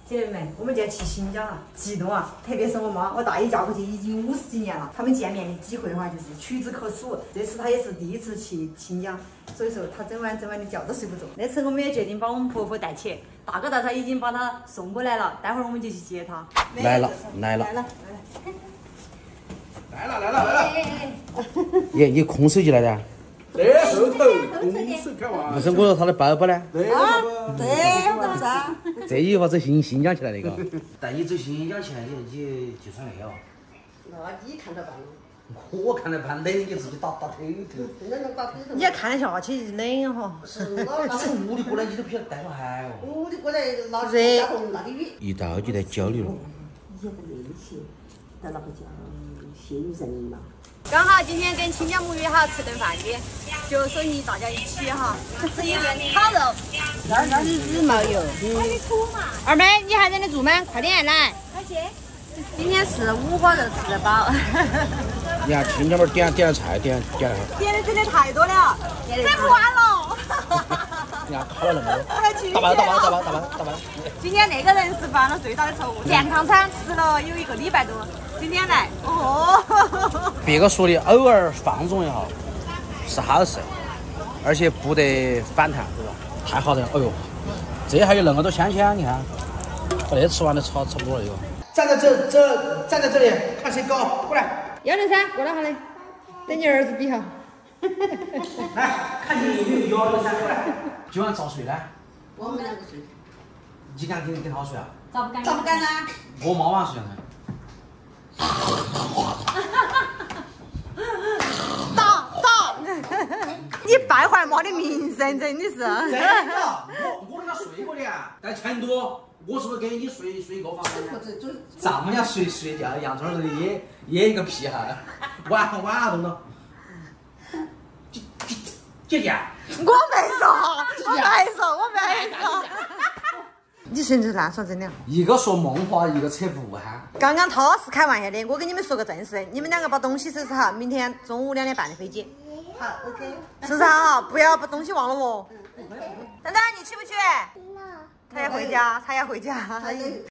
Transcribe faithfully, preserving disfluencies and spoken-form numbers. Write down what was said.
姐妹们，我们就要去新疆了，激动啊！特别是我妈，我大姨嫁过去已经五十几年了，他们见面的机会的话就是屈指可数。这次她也是第一次去新疆，所以说她整晚整晚的觉都睡不着。那次我们也决定把我们婆婆带去，大哥大嫂已经把她送过来了，待会儿我们就去接她。 来了，来了， 来了， 来了，来了，来了！ 耶，你空手机来的？ 在后头，空手开玩笑。 不是，我说他的包包呢？ 对啊，对，是不是？ 这一会儿走新新疆去了那个。 带你走新疆去，你你就穿那个。 那你看着办了。 我看着办，冷你自己打打腿头。 你要看一下去冷哈。是老这屋里过来你都不晓得带个汗哦。 屋里过来拿热，拿的雨。 一到就在交流了。 也得那些，到那个叫县人嘛。 刚好今天跟亲家母约好吃顿饭的，就说你大家一起哈，吃一顿烤肉。 那那日日冒油。 二妹，你还在那做吗？快点来。 快去。 今天是五花肉吃得饱。 你看亲家们点点菜，点点了。 点的真的太多了，点不完了。 你看烤了那么多。打包打包打包打包打包。 今天那个人是犯了最大的错误，健康餐吃了有一个礼拜多，今天来，哦。 别个说的偶尔放纵一下是好事，而且不得反弹，对吧？太好了，哎呦，这还有那么多香香，你看，把那吃完了差差不多了一个。 站在这这站在这里，看谁高，过来。 幺零三，过来哈嘞，等你儿子比哈。 来，看你有没有幺零三，过来。 今晚咋睡呢？ 我们两个睡。 你敢跟跟他睡啊？ 咋不敢？ 咋不敢呢？ 我妈晚上睡呢。 打打！你败坏妈的名声，真的是。 真的，我我跟他睡过的，在成都，我是不是跟你睡睡一个房间？丈母娘睡睡觉，杨春儿也也一个屁孩，晚晚上都。姐姐姐姐， 我没说，我没说，我没说。你甚至烂耍真的。 一个说梦话，一个扯不憨。 刚刚他是开玩笑的，我跟你们说个正事，你们两个把东西收拾好，明天中午两点半的飞机。 好 ，OK。 收拾好，不要把东西忘了哦。等等，你去不去？他要回家，他要回家。